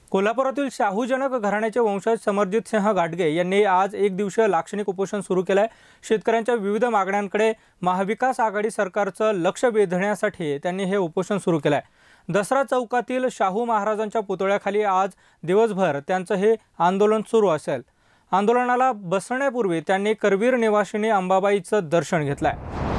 कोल्हापुरातील शाहूजनक घराण्याचे वंशज समरजित सिंह घाटगे यांनी आज एक दिवसीय लाक्षणिक उपोषण सुरू केले आहे। शेतकऱ्यांच्या विविध मागण्यांकडे महाविकास आघाडी सरकारचं लक्ष वेधण्यासाठी त्यांनी हे उपोषण सुरू केले आहे। दसरा चौकातील शाहू महाराजांच्या पुतळ्याखाली आज दिवसभर त्यांचं हे आंदोलन सुरू असेल। आंदोलनाला बसण्यापूर्वी त्यांनी करवीर निवासिनी अंबाबाईचं दर्शन घेतलंय।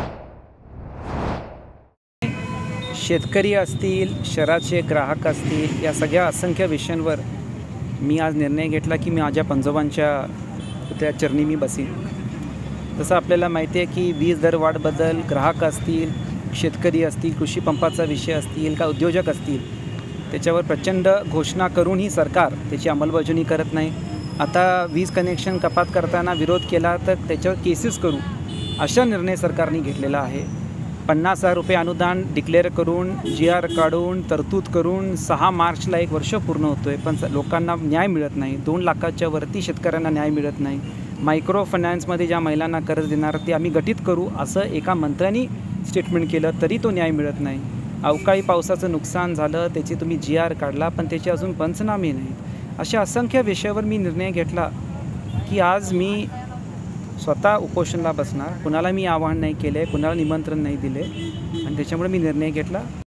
शेतकरी असतील, शहराचे ग्राहक असतील, या सगळ्या असंख्य विषयांवर मी आज निर्णय घेतला की मी माझ्या पंजोबांच्या त्या चरणी मी बसीन। जसं आपल्याला माहिती आहे की वीज दरवाढबद्दल ग्राहक असतील, शेतकरी असतील, कृषी पंपाचा विषय असतील का उद्योजक असतील, त्याच्यावर प्रचंड घोषणा करूनही सरकार त्याची अंमलबजावणी करत नाही। आता वीज कनेक्शन कपात करताना विरोध केला तर त्याच्यावर केसेस करू अशा निर्णय सरकारने घेतलेला आहे। 50,000 रुपये अनुदान डिक्लेअर करून GR काढून तरतूद करून 6 मार्चला 1 वर्ष पूर्ण होतोय, पण लोकांना न्याय मिळत नाही। 2 लाखाच्या वरती शेतकऱ्यांना न्याय मिळत नाही। मायक्रो फायनान्समध्ये ज्या महिलांना कर्ज देणार ते आम्ही गठीत करू असं एका मंत्र्यांनी स्टेटमेंट केलं तरी तो न्याय मिळत नाही। अवकाळी पावसाचं नुकसान झालं, त्याची तुम्ही GR काढला पण त्याचे अजून पंचनामे नाहीत। अशा असंख्य विषयावर मी निर्णय घेतला की आज मी स्वतः उपोषणाला बसणार। कुणाला मी आवाहन नाही केले, कुणाला निमंत्रण नाही दिले आणि त्याच्यामुळे मी निर्णय घेतला।